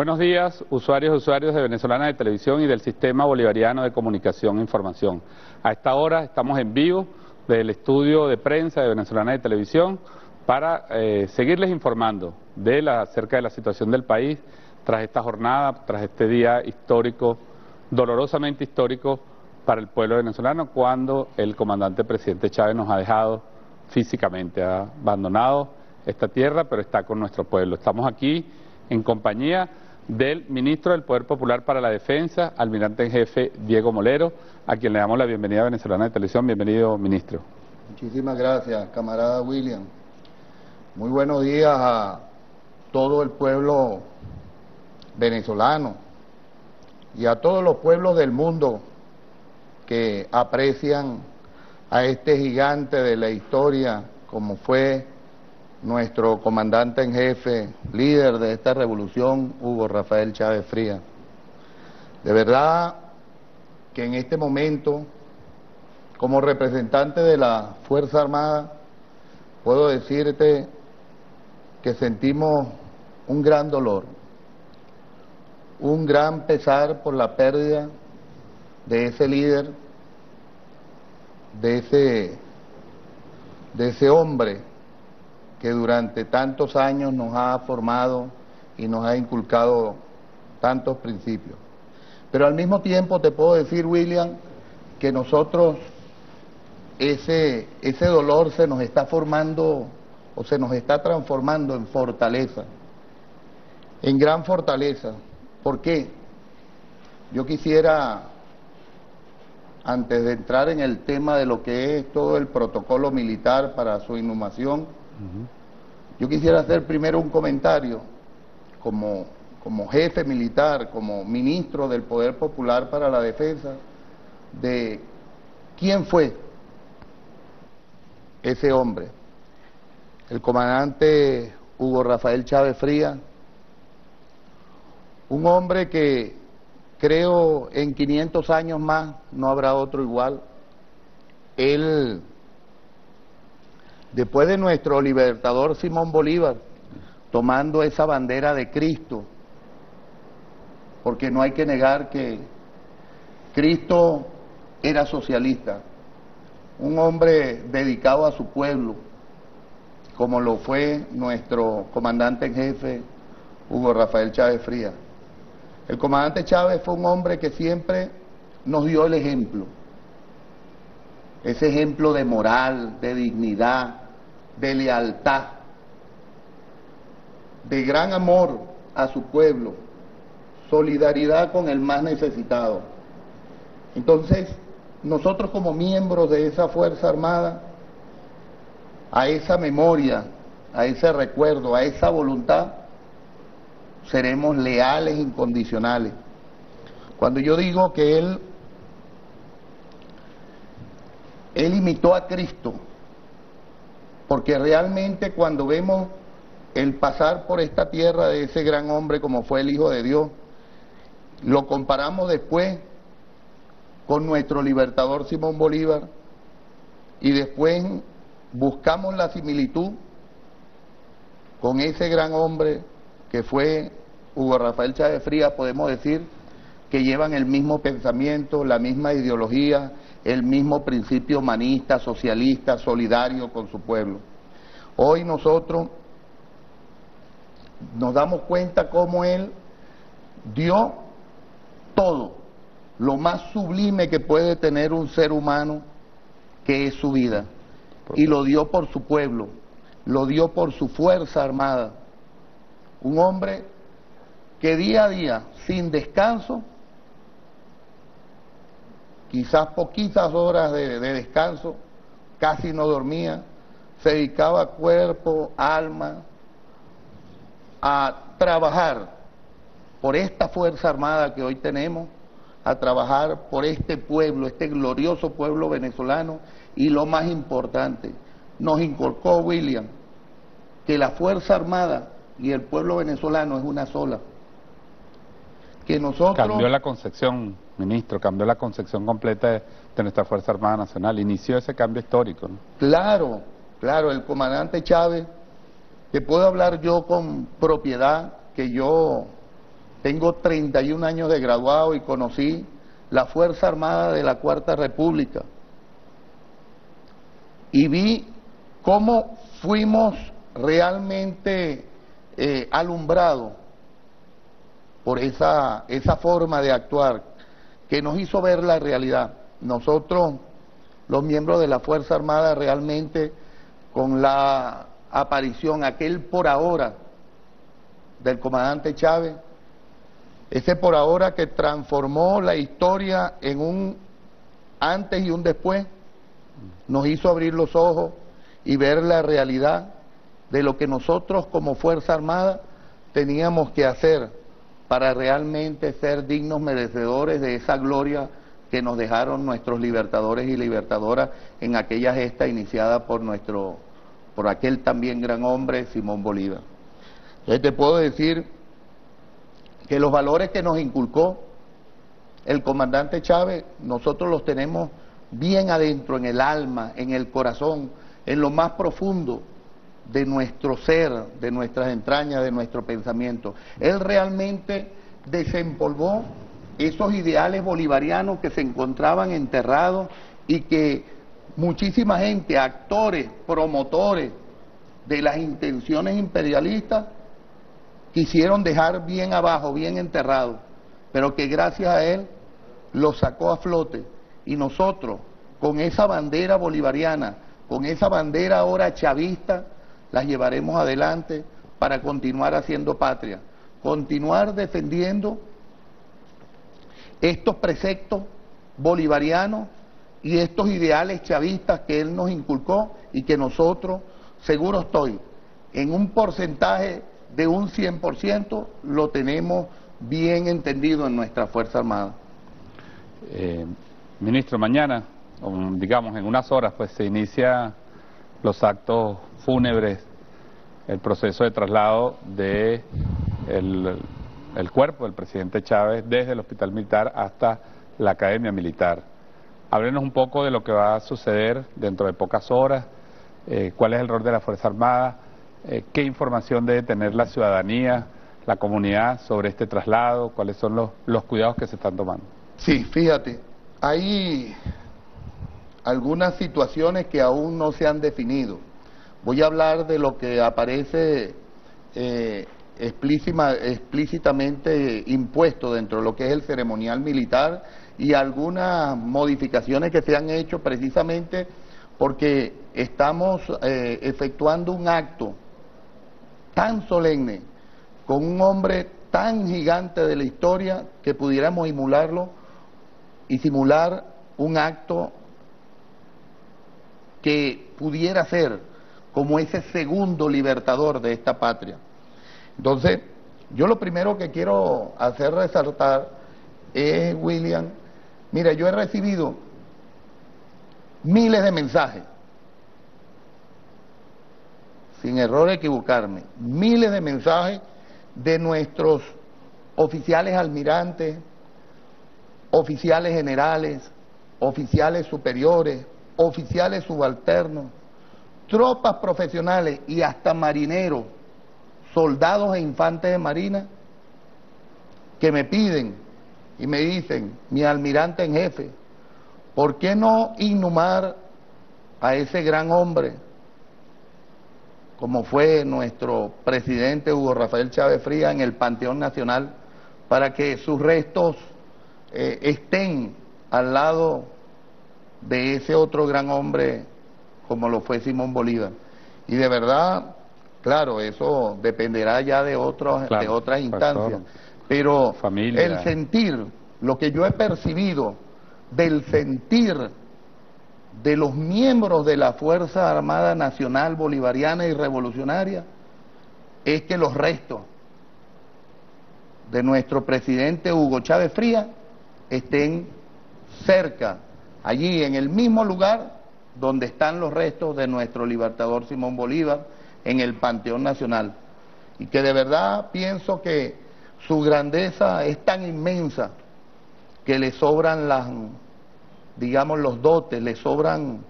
Buenos días, usuarios y usuarios de Venezolana de Televisión y del Sistema Bolivariano de Comunicación e Información. A esta hora estamos en vivo del estudio de prensa de Venezolana de Televisión para seguirles informando acerca de la situación del país tras esta jornada, tras este día histórico, dolorosamente histórico para el pueblo venezolano, cuando el comandante presidente Chávez nos ha dejado físicamente, ha abandonado esta tierra, pero está con nuestro pueblo. Estamos aquí en compañía del ministro del Poder Popular para la Defensa, almirante en jefe Diego Molero, a quien le damos la bienvenida a Venezolana de Televisión. Bienvenido, ministro. Muchísimas gracias, camarada William. Muy buenos días a todo el pueblo venezolano y a todos los pueblos del mundo que aprecian a este gigante de la historia como fue nuestro comandante en jefe, líder de esta revolución, Hugo Rafael Chávez Frías. De verdad que en este momento, como representante de la Fuerza Armada, puedo decirte que sentimos un gran dolor, un gran pesar por la pérdida de ese líder, de ese hombre que durante tantos años nos ha formado y nos ha inculcado tantos principios. Pero al mismo tiempo te puedo decir, William, que nosotros ese dolor se nos está formando o se nos está transformando en fortaleza, en gran fortaleza. ¿Por qué? Yo quisiera, antes de entrar en el tema de lo que es todo el protocolo militar para su inhumación, yo quisiera hacer primero un comentario como jefe militar, como ministro del Poder Popular para la Defensa, de quién fue ese hombre. El comandante Hugo Rafael Chávez Frías, un hombre que creo en 500 años más no habrá otro igual. Él, después de nuestro libertador Simón Bolívar, tomando esa bandera de Cristo, porque no hay que negar que Cristo era socialista, un hombre dedicado a su pueblo, como lo fue nuestro comandante en jefe, Hugo Rafael Chávez Frías. El comandante Chávez fue un hombre que siempre nos dio el ejemplo, ese ejemplo de moral, de dignidad, de lealtad, de gran amor a su pueblo, solidaridad con el más necesitado. Entonces, nosotros como miembros de esa Fuerza Armada, a esa memoria, a ese recuerdo, a esa voluntad, seremos leales e incondicionales. Cuando yo digo que él imitó a Cristo, porque realmente cuando vemos el pasar por esta tierra de ese gran hombre como fue el Hijo de Dios, lo comparamos después con nuestro libertador Simón Bolívar y después buscamos la similitud con ese gran hombre que fue Hugo Rafael Chávez Frías, podemos decir que llevan el mismo pensamiento, la misma ideología, el mismo principio humanista, socialista, solidario con su pueblo. Hoy nosotros nos damos cuenta cómo él dio todo, lo más sublime que puede tener un ser humano, que es su vida, y lo dio por su pueblo, lo dio por su Fuerza Armada. Un hombre que día a día, sin descanso, quizás poquitas horas de descanso, casi no dormía, se dedicaba cuerpo, alma, a trabajar por esta Fuerza Armada que hoy tenemos, a trabajar por este pueblo, este glorioso pueblo venezolano, y lo más importante, nos inculcó, William, que la Fuerza Armada y el pueblo venezolano es una sola. Que nosotros... Cambió la concepción, ministro, cambió la concepción completa de nuestra Fuerza Armada Nacional, inició ese cambio histórico, ¿no? Claro, claro, el comandante Chávez, te puedo hablar yo con propiedad, que yo tengo 31 años de graduado y conocí la Fuerza Armada de la Cuarta República y vi cómo fuimos realmente alumbrados por esa forma de actuar que nos hizo ver la realidad. Nosotros, los miembros de la Fuerza Armada, realmente con la aparición, aquel por ahora del comandante Chávez, ese por ahora que transformó la historia en un antes y un después, nos hizo abrir los ojos y ver la realidad de lo que nosotros como Fuerza Armada teníamos que hacer para realmente ser dignos merecedores de esa gloria que nos dejaron nuestros libertadores y libertadoras en aquella gesta iniciada por aquel también gran hombre, Simón Bolívar. Entonces te puedo decir que los valores que nos inculcó el comandante Chávez, nosotros los tenemos bien adentro, en el alma, en el corazón, en lo más profundo de nuestro ser, de nuestras entrañas, de nuestro pensamiento. Él realmente desempolvó esos ideales bolivarianos que se encontraban enterrados y que muchísima gente, actores, promotores de las intenciones imperialistas, quisieron dejar bien abajo, bien enterrado, pero que gracias a él lo sacó a flote. Y nosotros, con esa bandera bolivariana, con esa bandera ahora chavista, las llevaremos adelante para continuar haciendo patria, continuar defendiendo estos preceptos bolivarianos y estos ideales chavistas que él nos inculcó y que nosotros, seguro estoy, en un porcentaje de un 100% lo tenemos bien entendido en nuestra Fuerza Armada. Ministro, mañana, digamos en unas horas, pues se inicia los actos fúnebres, el proceso de traslado de el cuerpo del presidente Chávez desde el Hospital Militar hasta la Academia Militar. Háblenos un poco de lo que va a suceder dentro de pocas horas, cuál es el rol de la Fuerza Armada, qué información debe tener la ciudadanía, la comunidad sobre este traslado, cuáles son los cuidados que se están tomando. Sí, fíjate, hay algunas situaciones que aún no se han definido. Voy a hablar de lo que aparece explícitamente impuesto dentro de lo que es el ceremonial militar y algunas modificaciones que se han hecho precisamente porque estamos efectuando un acto tan solemne con un hombre tan gigante de la historia que pudiéramos emularlo y simular un acto que pudiera ser como ese segundo libertador de esta patria. Entonces, yo lo primero que quiero hacer resaltar es, William, mira, yo he recibido miles de mensajes, sin error equivocarme, miles de mensajes de nuestros oficiales almirantes, oficiales generales, oficiales superiores, oficiales subalternos, tropas profesionales y hasta marineros, soldados e infantes de marina, que me piden y me dicen, mi almirante en jefe, ¿por qué no inhumar a ese gran hombre, como fue nuestro presidente Hugo Rafael Chávez Frías, en el Panteón Nacional, para que sus restos estén al lado de ese otro gran hombre como lo fue Simón Bolívar? Y de verdad, claro, eso dependerá ya de otras instancias, pero familia, el sentir, lo que yo he percibido del sentir de los miembros de la Fuerza Armada Nacional Bolivariana y Revolucionaria, es que los restos de nuestro presidente Hugo Chávez Frías estén cerca, allí en el mismo lugar donde están los restos de nuestro libertador Simón Bolívar, en el Panteón Nacional. Y que de verdad pienso que su grandeza es tan inmensa que le sobran digamos, los dotes, le sobran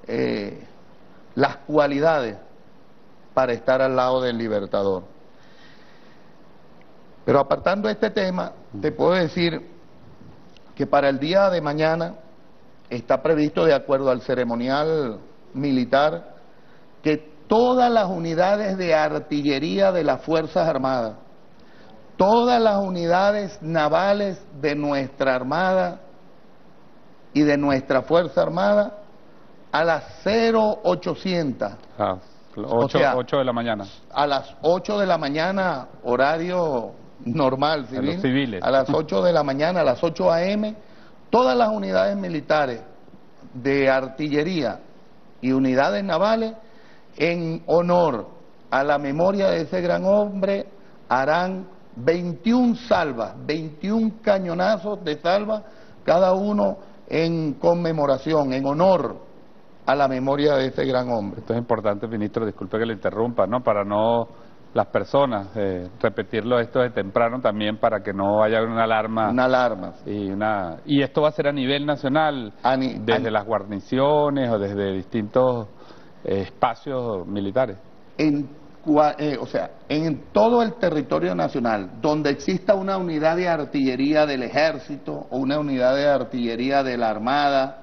las cualidades para estar al lado del libertador. Pero apartando este tema, te puedo decir que para el día de mañana está previsto, de acuerdo al ceremonial militar, que todas las unidades de artillería de las Fuerzas Armadas, todas las unidades navales de nuestra Armada y de nuestra Fuerza Armada, a las 0800, o sea, 8 de la mañana. A las 8 de la mañana, horario normal, civil, a los civiles. A las 8 de la mañana, a las 8 a.m., todas las unidades militares de artillería y unidades navales, en honor a la memoria de ese gran hombre, harán 21 salvas, 21 cañonazos de salva, cada uno en conmemoración, en honor a la memoria de ese gran hombre. Esto es importante, ministro, disculpe que le interrumpa, ¿no? Para no las personas, repetirlo esto de temprano también para que no haya una alarma. Una alarma. Y esto va a ser a nivel nacional, desde las guarniciones o desde distintos espacios militares. O sea, en todo el territorio nacional, donde exista una unidad de artillería del Ejército o una unidad de artillería de la Armada,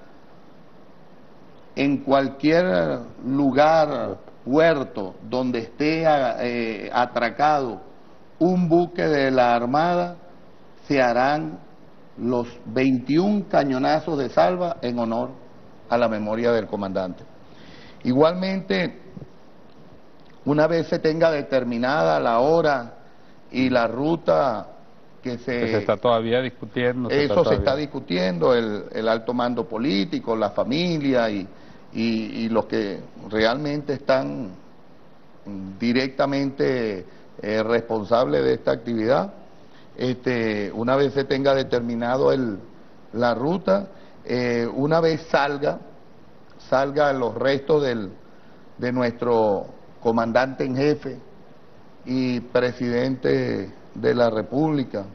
en cualquier lugar, puerto, donde esté atracado un buque de la Armada, se harán los 21 cañonazos de salva en honor a la memoria del comandante. Igualmente, una vez se tenga determinada la hora y la ruta que se está todavía discutiendo. Eso se está discutiendo, el alto mando político, la familia y los que realmente están directamente responsables de esta actividad. Una vez se tenga determinado la ruta, una vez salga los restos de nuestro comandante en jefe y presidente de la República,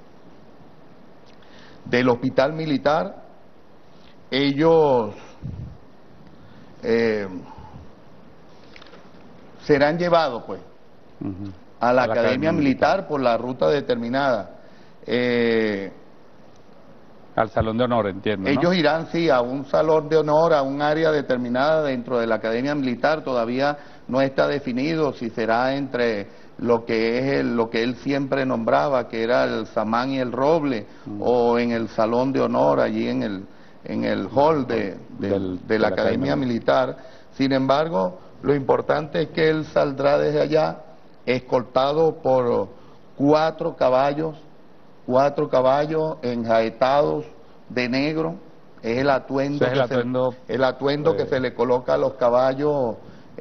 del hospital militar, ellos serán llevados pues a la Academia Militar por la ruta determinada. Al Salón de Honor, entiendo, ¿no? Ellos irán, sí, a un Salón de Honor, a un área determinada dentro de la Academia Militar. Todavía no está definido si será entre lo que es lo que él siempre nombraba, que era el Samán y el Roble, o en el Salón de Honor, allí en el hall de la Academia Militar. Sin embargo, lo importante es que él saldrá desde allá escoltado por 4 caballos enjaetados de negro. Es el atuendo, que se le coloca a los caballos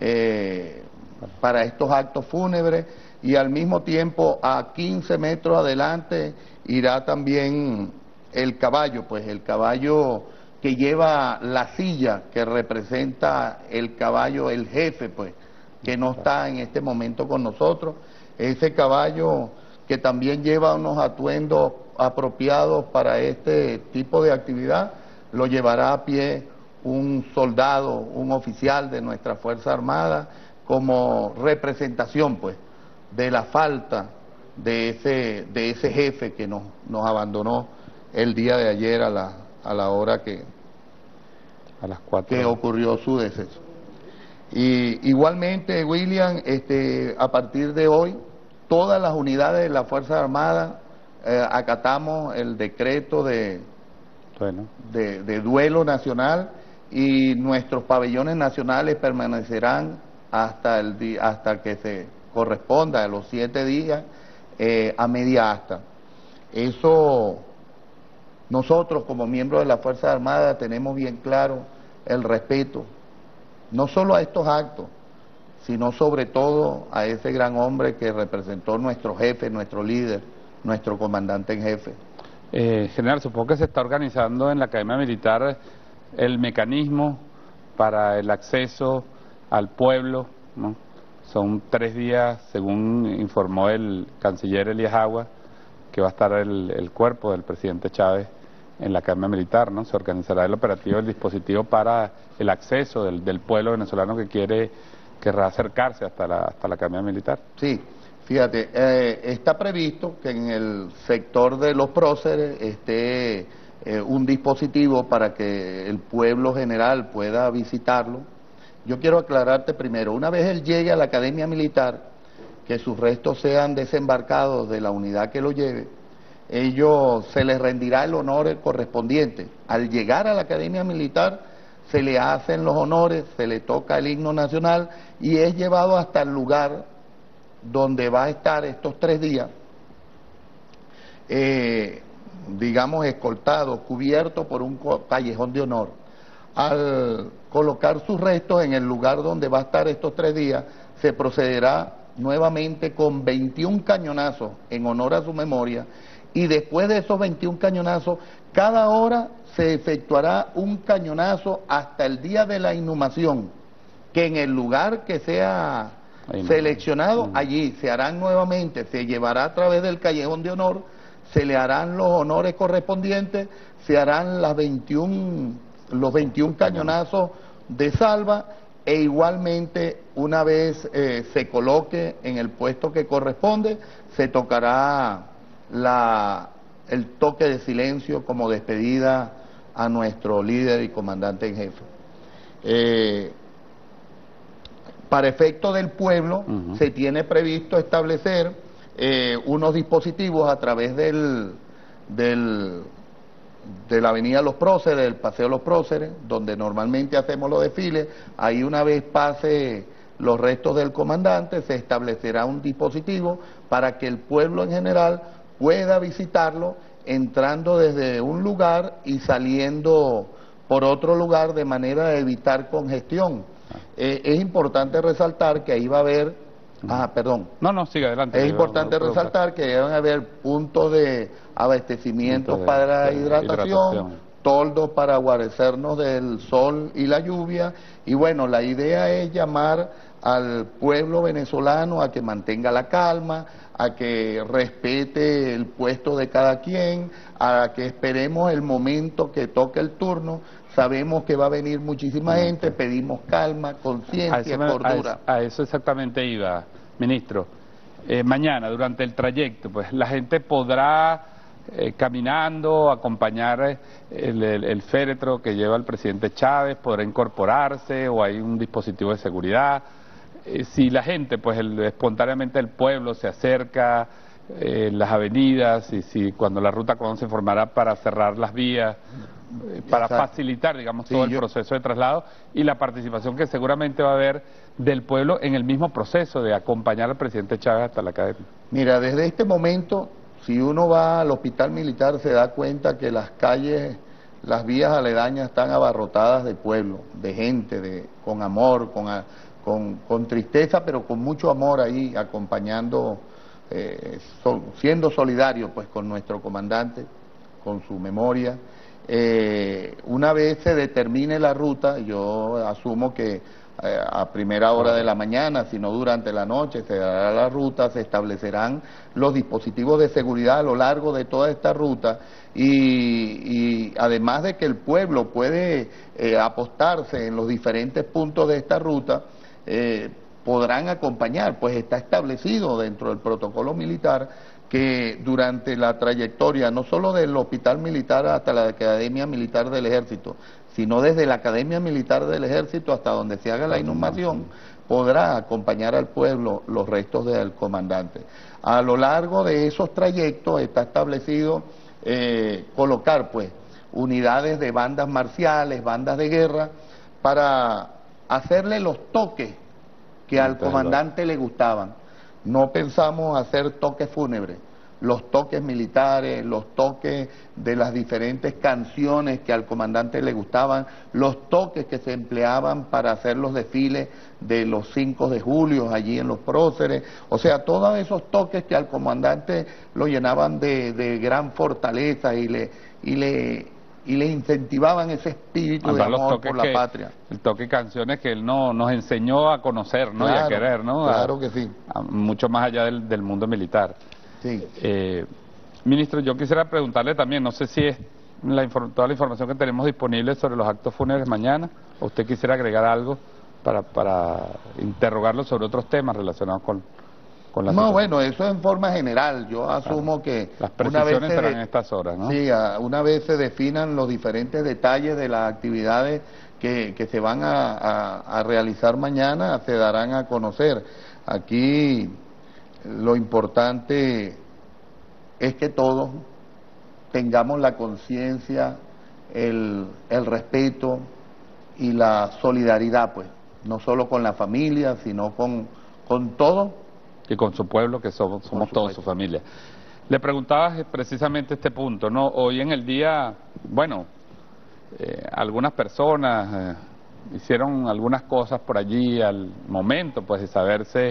para estos actos fúnebres, y al mismo tiempo a 15 metros adelante irá también el caballo, pues el caballo que lleva la silla que representa el caballo, el jefe, pues, que no está en este momento con nosotros. Ese caballo que también lleva unos atuendos apropiados para este tipo de actividad, lo llevará a pie un soldado, un oficial de nuestra Fuerza Armada, como representación, pues, de la falta de ese jefe que nos abandonó el día de ayer a la hora que ocurrió su deceso. Y igualmente, William, a partir de hoy, todas las unidades de la Fuerza Armada acatamos el decreto de duelo nacional, y nuestros pabellones nacionales permanecerán hasta que se corresponda a los 7 días a media asta. Eso, nosotros como miembros de la Fuerza Armada tenemos bien claro el respeto, no solo a estos actos, sino sobre todo a ese gran hombre que representó nuestro jefe, nuestro líder, nuestro comandante en jefe. General, supongo que se está organizando en la Academia Militar el mecanismo para el acceso al pueblo, ¿no? Son 3 días, según informó el canciller Elías Aguas, que va a estar el cuerpo del presidente Chávez en la Academia Militar, ¿no? Se organizará el operativo, el dispositivo para el acceso del pueblo venezolano que querrá acercarse hasta la Academia Militar. Sí, Fíjate, está previsto que en el sector de los próceres esté un dispositivo para que el pueblo general pueda visitarlo. Yo quiero aclararte primero, una vez él llegue a la Academia Militar, que sus restos sean desembarcados de la unidad que lo lleve, se les rendirá el honor correspondiente. Al llegar a la Academia Militar se le hacen los honores, se le toca el himno nacional y es llevado hasta el lugar donde va a estar estos 3 días, digamos escoltado, cubierto por un callejón de honor. Al colocar sus restos en el lugar donde va a estar estos 3 días, se procederá nuevamente con 21 cañonazos en honor a su memoria, y después de esos 21 cañonazos, cada hora se efectuará un cañonazo hasta el día de la inhumación, que en el lugar que sea seleccionado, allí se harán nuevamente, se llevará a través del callejón de honor, se le harán los honores correspondientes, se harán los 21 cañonazos de salva, e igualmente una vez se coloque en el puesto que corresponde, se tocará el toque de silencio como despedida a nuestro líder y comandante en jefe. Para efecto del pueblo, se tiene previsto establecer unos dispositivos a través de la avenida Los Próceres, del Paseo Los Próceres, donde normalmente hacemos los desfiles. Ahí, una vez pase los restos del comandante, se establecerá un dispositivo para que el pueblo en general pueda visitarlo, entrando desde un lugar y saliendo por otro lugar, de manera de evitar congestión. Es importante resaltar que ahí va a haber, No, sigue adelante. Es importante resaltar que deben haber puntos de abastecimiento para hidratación, toldos para guarecernos del sol y la lluvia, y bueno, la idea es llamar al pueblo venezolano a que mantenga la calma, a que respete el puesto de cada quien, a que esperemos el momento que toque el turno. Sabemos que va a venir muchísima gente, pedimos calma, conciencia, cordura. A eso exactamente iba, ministro. Mañana, durante el trayecto, pues la gente podrá caminando, acompañar el féretro que lleva el presidente Chávez, podrá incorporarse, o hay un dispositivo de seguridad. Si la gente, pues espontáneamente el pueblo se acerca, las avenidas, y si cuando la ruta se formará para cerrar las vías, para facilitar, digamos, todo el proceso de traslado y la participación que seguramente va a haber del pueblo en el mismo proceso de acompañar al presidente Chávez hasta la academia. Mira, desde este momento, si uno va al hospital militar, se da cuenta que las calles, las vías aledañas están abarrotadas de pueblo, de gente, con amor, con tristeza, pero con mucho amor ahí, acompañando, siendo solidario pues con nuestro comandante, con su memoria. Una vez se determine la ruta, yo asumo que a primera hora de la mañana, sino durante la noche, se dará la ruta, se establecerán los dispositivos de seguridad a lo largo de toda esta ruta, y además de que el pueblo puede apostarse en los diferentes puntos de esta ruta, podrán acompañar, pues está establecido dentro del protocolo militar que durante la trayectoria, no solo del hospital militar hasta la Academia Militar del Ejército, sino desde la Academia Militar del Ejército hasta donde se haga la inhumación, podrá acompañar al pueblo los restos del comandante. A lo largo de esos trayectos está establecido colocar pues unidades de bandas marciales, bandas de guerra, para hacerle los toques que al comandante le gustaban. No pensamos hacer toques fúnebres, los toques militares, los toques de las diferentes canciones que al comandante le gustaban, los toques que se empleaban para hacer los desfiles de los 5 de julio allí en Los Próceres, o sea, todos esos toques que al comandante lo llenaban de gran fortaleza y le incentivaban ese espíritu de amor por la patria. El toque canciones que él nos enseñó a conocer, ¿no? Claro, y a querer, ¿no? Claro que sí. Mucho más allá del mundo militar. Sí. Ministro, yo quisiera preguntarle también, no sé si es toda la información que tenemos disponible sobre los actos fúnebres mañana, o usted quisiera agregar algo para interrogarlo sobre otros temas relacionados con con la No, situación? bueno, eso en forma general. Yo asumo que Las una vez precisiones serán en estas horas, ¿no? sí, una vez se definan los diferentes detalles de las actividades que se van a realizar mañana, se darán a conocer. Aquí lo importante es que todos tengamos la conciencia, el respeto y la solidaridad, pues, no solo con la familia, sino con todo, Y con su pueblo, que somos todos su familia. Le preguntabas precisamente este punto, ¿no? Hoy en el día, bueno, algunas personas hicieron algunas cosas por allí al momento, pues, de saberse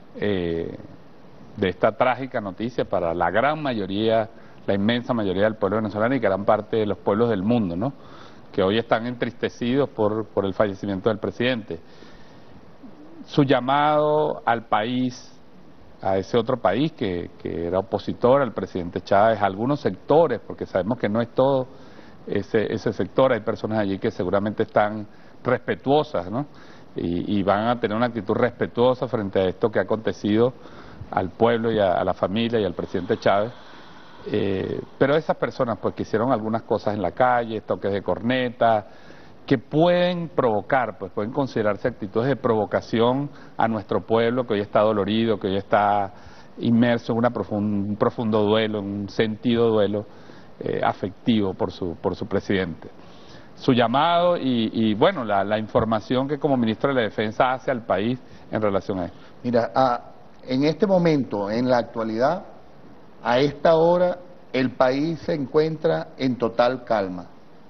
de esta trágica noticia para la gran mayoría, la inmensa mayoría del pueblo venezolano y gran parte de los pueblos del mundo, ¿no? Que hoy están entristecidos por el fallecimiento del presidente. Su llamado al país, a ese otro país que era opositor al presidente Chávez, a algunos sectores, porque sabemos que no es todo ese sector, hay personas allí que seguramente están respetuosas, ¿no? Y van a tener una actitud respetuosa frente a esto que ha acontecido al pueblo y a la familia y al presidente Chávez. Pero esas personas pues que hicieron algunas cosas en la calle, toques de corneta, que pueden provocar, pues pueden considerarse actitudes de provocación a nuestro pueblo que hoy está dolorido, que hoy está inmerso en un profundo duelo, en un sentido duelo afectivo por su presidente. Su llamado y bueno, la información que como ministro de la Defensa hace al país en relación a esto. Mira, en este momento, en la actualidad, a esta hora, el país se encuentra en total calma.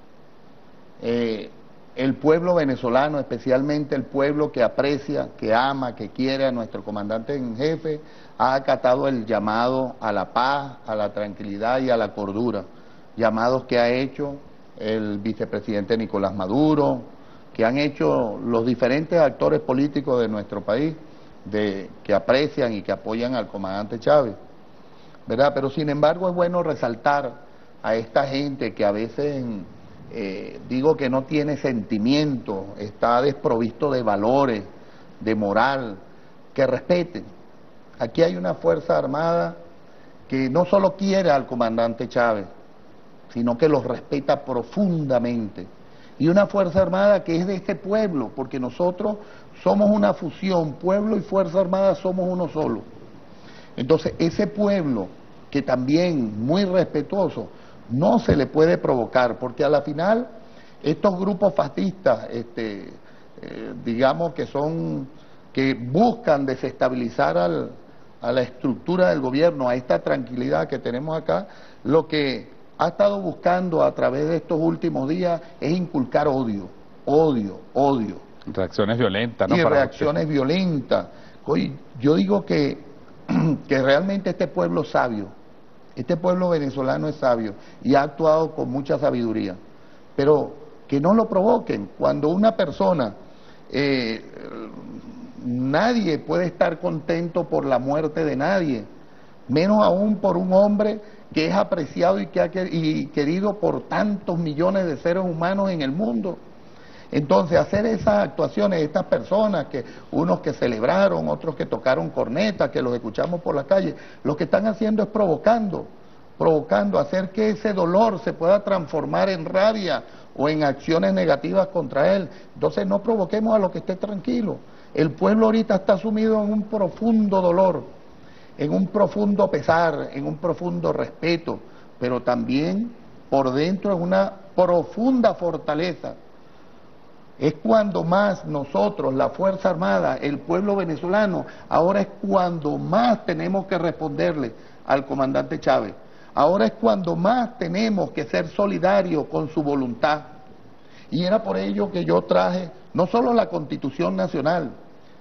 El pueblo venezolano, especialmente el pueblo que aprecia, que ama, que quiere a nuestro comandante en jefe, ha acatado el llamado a la paz, a la tranquilidad y a la cordura, llamados que ha hecho el vicepresidente Nicolás Maduro, que han hecho los diferentes actores políticos de nuestro país, que aprecian y que apoyan al comandante Chávez, ¿verdad? Pero sin embargo es bueno resaltar a esta gente que a veces digo que no tiene sentimiento, está desprovisto de valores, de moral, que respeten. Aquí hay una Fuerza Armada que no solo quiere al comandante Chávez, sino que los respeta profundamente. Y una Fuerza Armada que es de este pueblo, porque nosotros somos una fusión, pueblo y Fuerza Armada somos uno solo. Entonces, ese pueblo, que también muy respetuoso, no se le puede provocar, porque a la final estos grupos fascistas, digamos que buscan desestabilizar a la estructura del gobierno, a esta tranquilidad que tenemos acá, lo que ha estado buscando a través de estos últimos días es inculcar odio, odio, odio. Reacciones violentas, ¿no? Y reacciones violentas. Oye, yo digo que realmente este pueblo es sabio, este pueblo venezolano es sabio y ha actuado con mucha sabiduría, pero que no lo provoquen. Cuando una persona, nadie puede estar contento por la muerte de nadie, menos aún por un hombre que es apreciado y querido por tantos millones de seres humanos en el mundo. Entonces, hacer esas actuaciones, estas personas, que unos que celebraron, otros que tocaron cornetas, que los escuchamos por la calle, lo que están haciendo es provocando, hacer que ese dolor se pueda transformar en rabia o en acciones negativas contra él. Entonces, no provoquemos a los que esté tranquilo. El pueblo ahorita está sumido en un profundo dolor, en un profundo pesar, en un profundo respeto, pero también por dentro en una profunda fortaleza. Es cuando más nosotros, la Fuerza Armada, el pueblo venezolano, ahora es cuando más tenemos que responderle al comandante Chávez. Ahora es cuando más tenemos que ser solidarios con su voluntad. Y era por ello que yo traje no solo la Constitución Nacional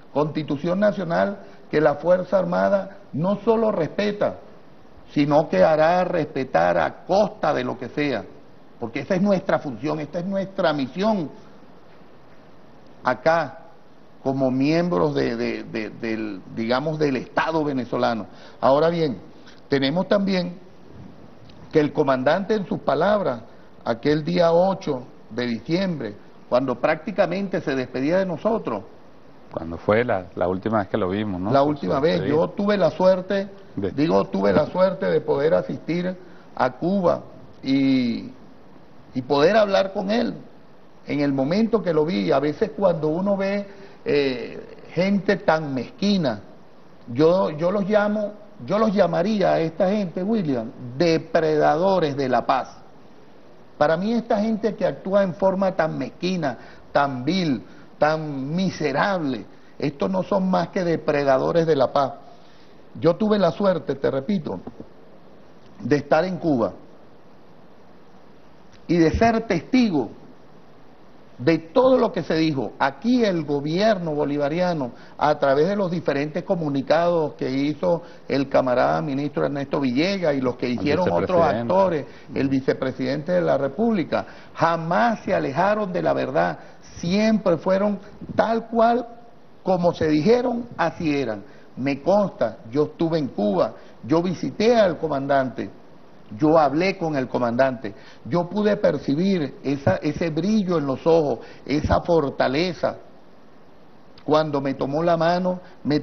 que la Fuerza Armada no solo respeta, sino que hará respetar a costa de lo que sea, porque esa es nuestra función, esta es nuestra misión acá como miembros digamos, del Estado venezolano. Ahora bien, tenemos también que el comandante en sus palabras, aquel día 8 de diciembre, cuando prácticamente se despedía de nosotros, Cuando fue la última vez que lo vimos, ¿no? La última vez. Sí. Yo tuve la suerte, tuve la suerte de poder asistir a Cuba y poder hablar con él en el momento que lo vi. A veces cuando uno ve gente tan mezquina, yo los llamaría a esta gente, William, depredadores de la paz. Para mí esta gente que actúa en forma tan mezquina, tan vil, tan miserable, estos no son más que depredadores de la paz. Yo tuve la suerte, te repito, de estar en Cuba y de ser testigo de todo lo que se dijo. Aquí el gobierno bolivariano, a través de los diferentes comunicados que hizo el camarada ministro Ernesto Villegas y los que hicieron otros actores, el vicepresidente de la República, jamás se alejaron de la verdad, siempre fueron tal cual como se dijeron, así eran. Me consta, yo estuve en Cuba, yo visité al comandante, yo hablé con el comandante, yo pude percibir ese brillo en los ojos, esa fortaleza. Cuando me tomó la mano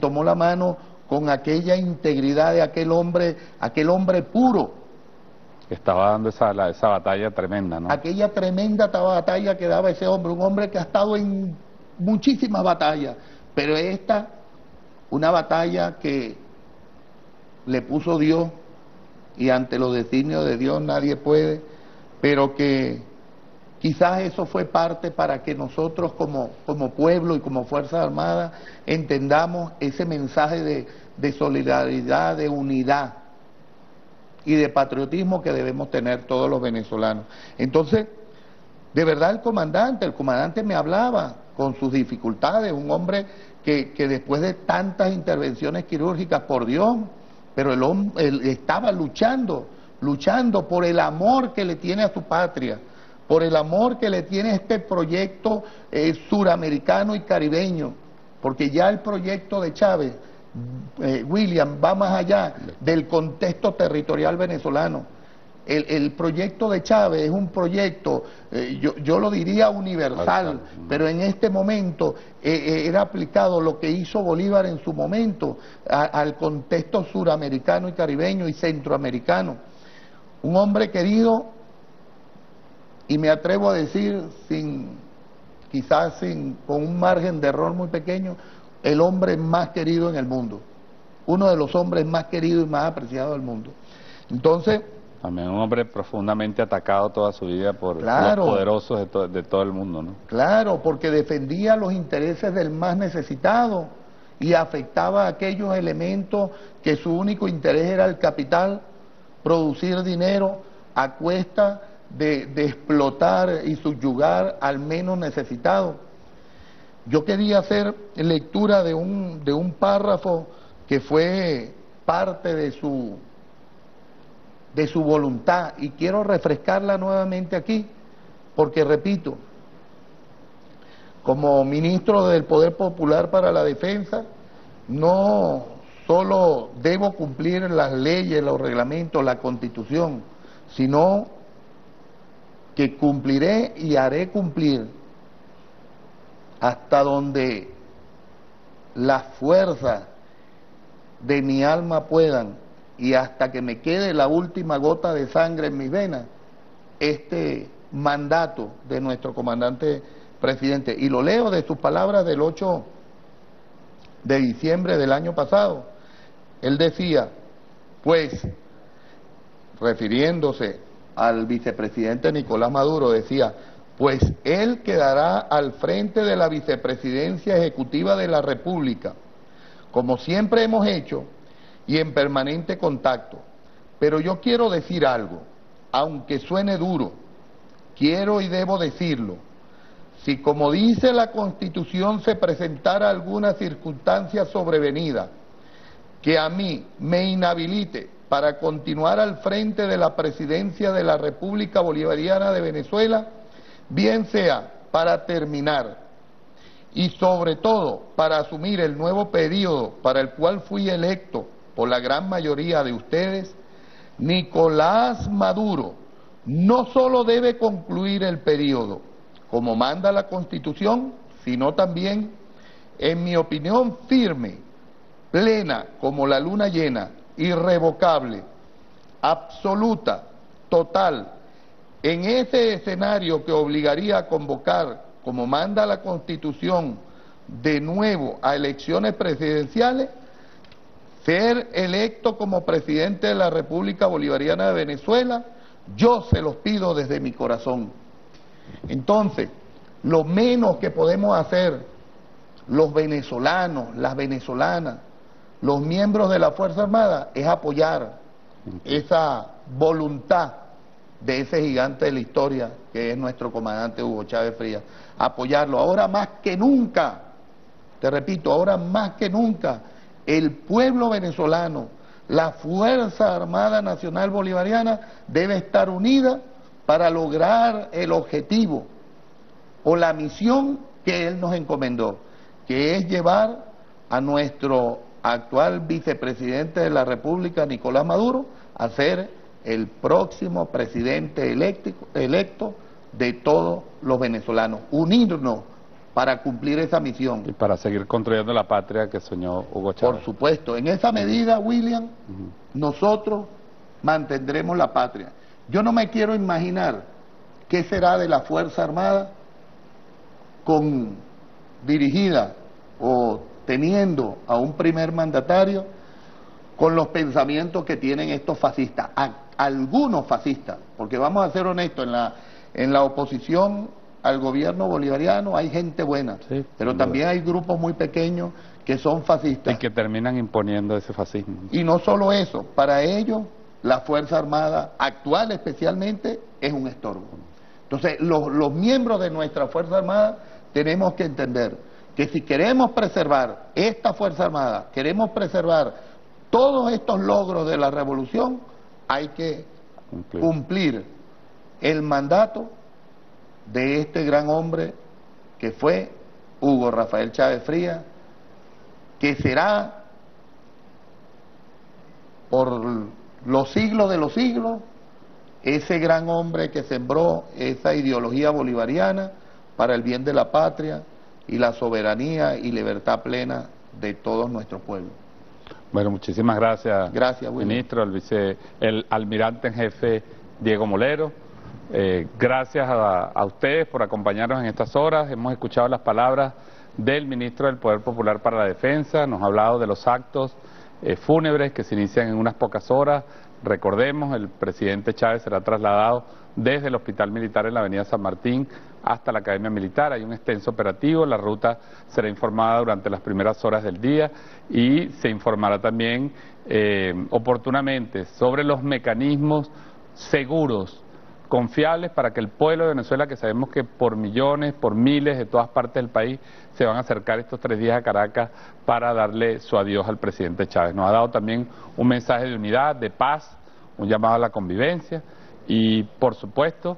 con aquella integridad de aquel hombre puro. Estaba dando esa batalla tremenda, ¿no? Aquella tremenda batalla que daba ese hombre, un hombre que ha estado en muchísimas batallas, pero esta, una batalla que le puso Dios, y ante los designios de Dios nadie puede, pero que quizás eso fue parte para que nosotros como pueblo y como Fuerzas Armadas entendamos ese mensaje de solidaridad, de unidad y de patriotismo que debemos tener todos los venezolanos. Entonces, de verdad el comandante me hablaba con sus dificultades, un hombre que después de tantas intervenciones quirúrgicas, por Dios, pero él estaba luchando por el amor que le tiene a su patria, por el amor que le tiene a este proyecto suramericano y caribeño, porque ya el proyecto de Chávez, William, va más allá del contexto territorial venezolano. El proyecto de Chávez es un proyecto, yo lo diría universal, pero en este momento era aplicado lo que hizo Bolívar en su momento al contexto suramericano y caribeño y centroamericano. Un hombre querido, y me atrevo a decir, quizás con un margen de error muy pequeño, el hombre más querido en el mundo, uno de los hombres más queridos y más apreciados del mundo. Entonces, también un hombre profundamente atacado toda su vida por los poderosos de todo el mundo, ¿no? Claro, porque defendía los intereses del más necesitado y afectaba a aquellos elementos que su único interés era el capital, producir dinero a cuesta de explotar y subyugar al menos necesitado. Yo quería hacer lectura de un párrafo que fue parte de su voluntad, y quiero refrescarla nuevamente aquí, porque repito, como ministro del Poder Popular para la Defensa, no solo debo cumplir las leyes, los reglamentos, la Constitución, sino que cumpliré y haré cumplir hasta donde las fuerzas de mi alma puedan, y hasta que me quede la última gota de sangre en mis venas, este mandato de nuestro comandante presidente. Y lo leo de sus palabras del 8 de diciembre del año pasado. Él decía, pues, refiriéndose al vicepresidente Nicolás Maduro, decía, pues él quedará al frente de la vicepresidencia ejecutiva de la República, como siempre hemos hecho, y en permanente contacto. Pero yo quiero decir algo, aunque suene duro, quiero y debo decirlo. Si, como dice la Constitución, se presentara alguna circunstancia sobrevenida que a mí me inhabilite para continuar al frente de la presidencia de la República Bolivariana de Venezuela, bien sea para terminar y sobre todo para asumir el nuevo periodo para el cual fui electo por la gran mayoría de ustedes, Nicolás Maduro no solo debe concluir el periodo, como manda la Constitución, sino también en mi opinión firme, plena como la luna llena, irrevocable, absoluta, total, en ese escenario que obligaría a convocar, como manda la Constitución, de nuevo a elecciones presidenciales, ser electo como presidente de la República Bolivariana de Venezuela, yo se los pido desde mi corazón. Entonces, lo menos que podemos hacer los venezolanos, las venezolanas, los miembros de la Fuerza Armada es apoyar esa voluntad de ese gigante de la historia que es nuestro comandante Hugo Chávez Frías, apoyarlo. Ahora más que nunca, te repito, ahora más que nunca, el pueblo venezolano, la Fuerza Armada Nacional Bolivariana debe estar unida para lograr el objetivo o la misión que él nos encomendó, que es llevar a nuestro actual vicepresidente de la República, Nicolás Maduro, a ser el próximo presidente electo de todos los venezolanos. Unirnos para cumplir esa misión. Y para seguir construyendo la patria que soñó Hugo Chávez. Por supuesto, en esa medida, William, nosotros mantendremos la patria. Yo no me quiero imaginar qué será de la Fuerza Armada dirigida o teniendo a un primer mandatario con los pensamientos que tienen estos fascistas, algunos fascistas, porque vamos a ser honestos, en la oposición al gobierno bolivariano hay gente buena, sí, pero también hay grupos muy pequeños que son fascistas. Y que terminan imponiendo ese fascismo. Y no solo eso, para ellos la Fuerza Armada actual especialmente es un estorbo. Entonces los miembros de nuestra Fuerza Armada tenemos que entender que si queremos preservar esta Fuerza Armada, queremos preservar todos estos logros de la revolución, hay que cumplir el mandato de este gran hombre que fue Hugo Rafael Chávez Frías, que será por los siglos de los siglos ese gran hombre que sembró esa ideología bolivariana para el bien de la patria y la soberanía y libertad plena de todos nuestros pueblos. Bueno, muchísimas gracias, ministro, el almirante en jefe Diego Molero. Gracias a ustedes por acompañarnos en estas horas. Hemos escuchado las palabras del ministro del Poder Popular para la Defensa, nos ha hablado de los actos fúnebres que se inician en unas pocas horas. Recordemos, el presidente Chávez será trasladado desde el Hospital Militar en la Avenida San Martín hasta la Academia Militar. Hay un extenso operativo, la ruta será informada durante las primeras horas del día y se informará también oportunamente sobre los mecanismos seguros, confiables para que el pueblo de Venezuela, que sabemos que por millones, por miles de todas partes del país, se van a acercar estos 3 días a Caracas para darle su adiós al presidente Chávez. Nos ha dado también un mensaje de unidad, de paz, un llamado a la convivencia y, por supuesto,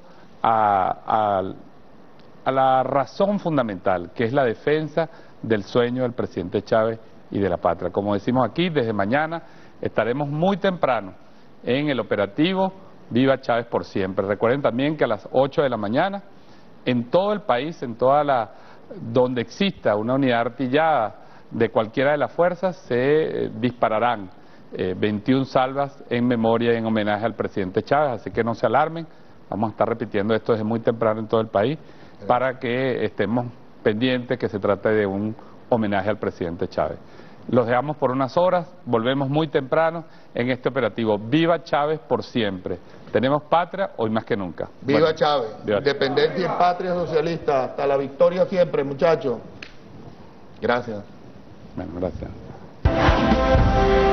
a la razón fundamental, que es la defensa del sueño del presidente Chávez y de la patria. Como decimos aquí, desde mañana estaremos muy temprano en el operativo Viva Chávez por siempre. Recuerden también que a las 8 de la mañana, en todo el país, donde exista una unidad artillada de cualquiera de las fuerzas, se dispararán 21 salvas en memoria y en homenaje al presidente Chávez, así que no se alarmen, vamos a estar repitiendo esto desde muy temprano en todo el país, para que estemos pendientes que se trate de un homenaje al presidente Chávez. Los dejamos por unas horas, volvemos muy temprano en este operativo. Viva Chávez por siempre. Tenemos patria hoy más que nunca. Viva Chávez, independencia y patria socialista. Hasta la victoria siempre, muchachos. Gracias. Bueno, gracias.